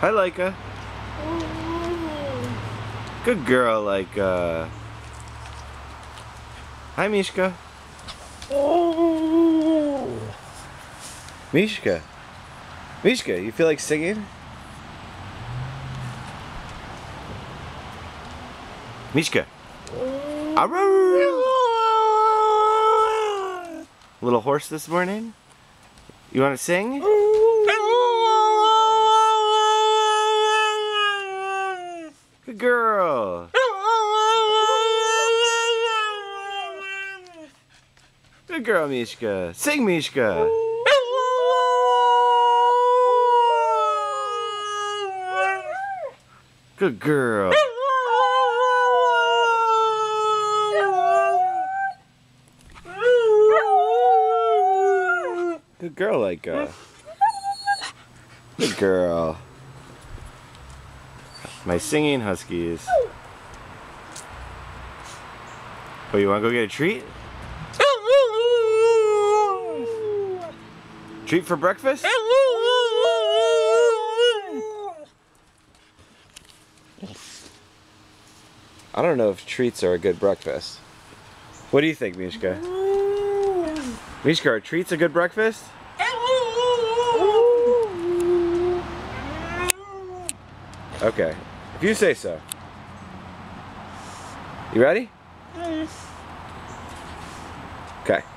Hi, Laika. Good girl, Laika. Hi, Mishka. Mishka. Mishka, you feel like singing? Mishka. Little horse this morning? You want to sing? Good girl. Good girl, Mishka. Sing, Mishka. Good girl. Good girl, Laika. Good girl. My singing huskies. Oh, you want to go get a treat? Treat for breakfast? I don't know if treats are a good breakfast. What do you think, Mishka? Mishka, are treats a good breakfast? Okay, if you say so. You ready? Okay.